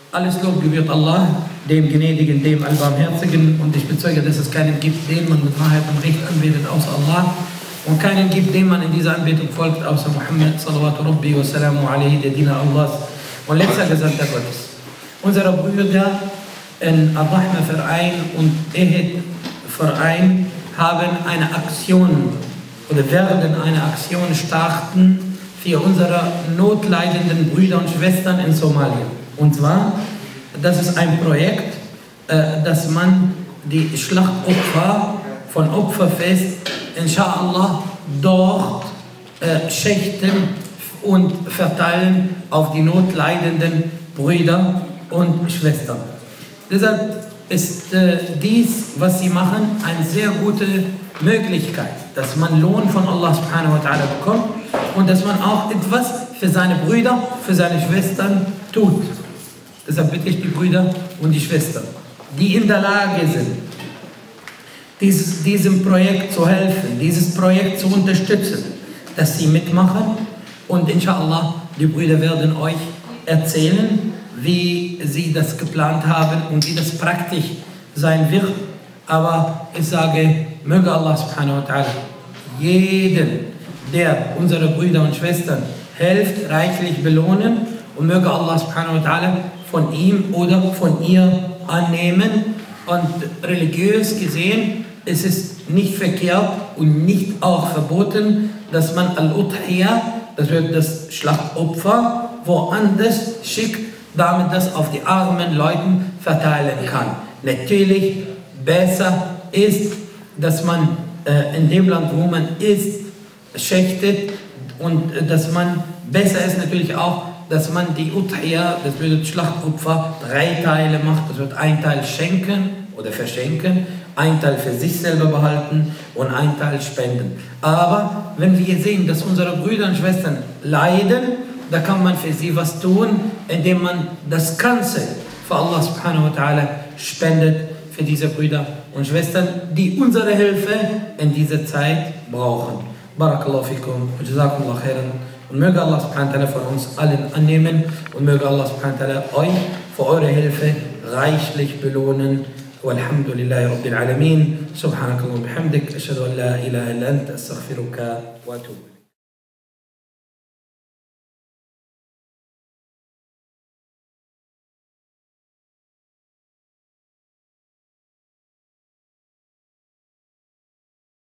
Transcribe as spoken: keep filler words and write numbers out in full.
Alles Lob gebührt Allah, dem Gnädigen, dem Allbarmherzigen, und ich bezeuge, dass es keinen gibt, den man mit Wahrheit und Recht anbetet, außer Allah, und keinen gibt, dem man in dieser Anbetung folgt, außer Muhammad, salawatu rabbi wa salamu alayhi, der Diener Allahs und letzter Gesandter Gottes. Unsere Brüder in Ar-Rahma-Verein und Ehid-Verein haben eine Aktion oder werden eine Aktion starten für unsere notleidenden Brüder und Schwestern in Somalia. Und zwar, das ist ein Projekt, äh, dass man die Schlachtopfer von Opferfest, inshallah, dort äh, schächten und verteilen auf die notleidenden Brüder und Schwestern. Deshalb ist äh, dies, was sie machen, eine sehr gute Möglichkeit, dass man Lohn von Allah subhanahu wa ta'ala bekommt und dass man auch etwas für seine Brüder, für seine Schwestern tut. Deshalb bitte ich die Brüder und die Schwestern, die in der Lage sind, dieses, diesem Projekt zu helfen, dieses Projekt zu unterstützen, dass sie mitmachen, und inshallah, die Brüder werden euch erzählen, wie sie das geplant haben und wie das praktisch sein wird. Aber ich sage, möge Allah subhanahu wa ta'ala jeden, der unsere Brüder und Schwestern hilft, reichlich belohnen, und möge Allah subhanahu wa ta'ala von ihm oder von ihr annehmen. Und religiös gesehen ist es nicht verkehrt und nicht auch verboten, dass man Al-Udhiyah, das wird das Schlachtopfer, woanders schickt, damit das auf die armen Leuten verteilen kann. Natürlich besser ist, dass man äh, in dem Land, wo man ist, schächtet, und äh, dass man besser ist natürlich auch, dass man die Udhiyah, das bedeutet Schlachtopfer, drei Teile macht. Das wird ein Teil schenken oder verschenken, ein Teil für sich selber behalten und ein Teil spenden. Aber wenn wir sehen, dass unsere Brüder und Schwestern leiden, da kann man für sie was tun, indem man das Ganze für Allah subhanahu wa ta'ala spendet, für diese Brüder und Schwestern, die unsere Hilfe in dieser Zeit brauchen. Barakallahu fikum, jazakumullah khairan. Und möge Allah subhanahu wa ta'ala von uns allen annehmen, und möge Allah subhanahu wa ta'ala euch für eure Hilfe reichlich belohnen. Walhamdulillahi Rabbil Alamin. Subhanakallah wa bihamdik. Ashhadu an la ilaha illa anta astaghfiruka wa atubu.